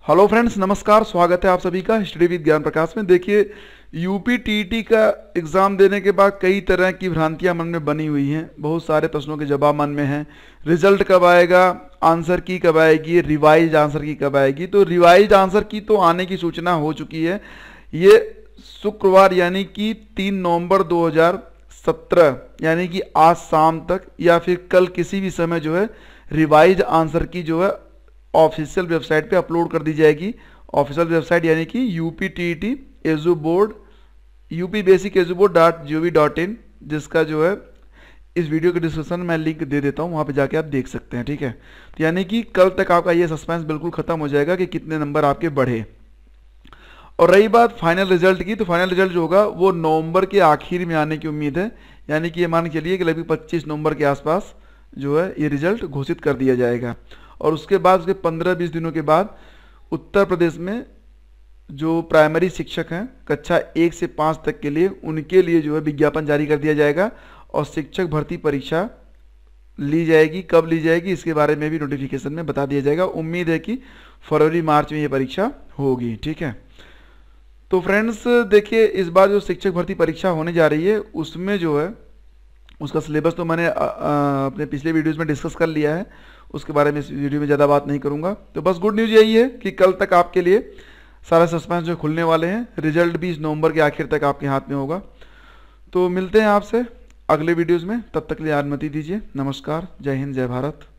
Hello friends, नमस्कार। स्वागत है आप सभी का हिस्ट्री विद ज्ञान प्रकाश में। देखिए, यूपी टीईटी का एग्ज़ाम देने के बाद कई तरह की भ्रांतियां मन में बनी हुई हैं। बहुत सारे प्रश्नों के जवाब मन में हैं। रिजल्ट कब आएगा, आंसर की कब आएगी, रिवाइज आंसर की कब आएगी। तो रिवाइज आंसर की तो आने की सूचना हो चुकी है। ये शुक्रवार यानी कि 3 नवंबर 2017 यानी कि आज शाम तक या फिर कल किसी भी समय जो है रिवाइज आंसर की जो है ऑफिशियल वेबसाइट पे अपलोड कर दी जाएगी। ऑफिशियल वेबसाइट यानी कि UP TET edu board upbasiceduboard.gov.in, जिसका जो है इस वीडियो के डिस्क्रिप्शन में मैं लिंक दे देता हूँ, वहाँ पे जाके आप देख सकते हैं। ठीक है, तो यानी कि कल तक आपका ये सस्पेंस बिल्कुल खत्म हो जाएगा कि कितने नंबर आपके बढ़े। और रही बात फाइनल रिजल्ट की, तो फाइनल रिजल्ट जो होगा वो नवंबर के आखिर में आने की उम्मीद है। यानी कि ये मान के चलिए कि लगभग 25 नवंबर के आसपास जो है ये रिजल्ट घोषित कर दिया जाएगा। और उसके बाद उसके 15-20 दिनों के बाद उत्तर प्रदेश में जो प्राइमरी शिक्षक हैं कक्षा 1 से 5 तक के लिए, उनके लिए जो है विज्ञापन जारी कर दिया जाएगा और शिक्षक भर्ती परीक्षा ली जाएगी। कब ली जाएगी इसके बारे में भी नोटिफिकेशन में बता दिया जाएगा। उम्मीद है कि फरवरी मार्च में ये परीक्षा होगी। ठीक है, तो फ्रेंड्स देखिए, इस बार जो शिक्षक भर्ती परीक्षा होने जा रही है उसमें जो है उसका सिलेबस तो मैंने अपने पिछले वीडियोस में डिस्कस कर लिया है। उसके बारे में इस वीडियो में ज़्यादा बात नहीं करूंगा। तो बस गुड न्यूज़ यही है कि कल तक आपके लिए सारे सस्पेंस जो खुलने वाले हैं। रिजल्ट भी इस नवंबर के आखिर तक आपके हाथ में होगा। तो मिलते हैं आपसे अगले वीडियोज़ में, तब तक के लिए अनुमति दीजिए। नमस्कार, जय हिंद, जय भारत।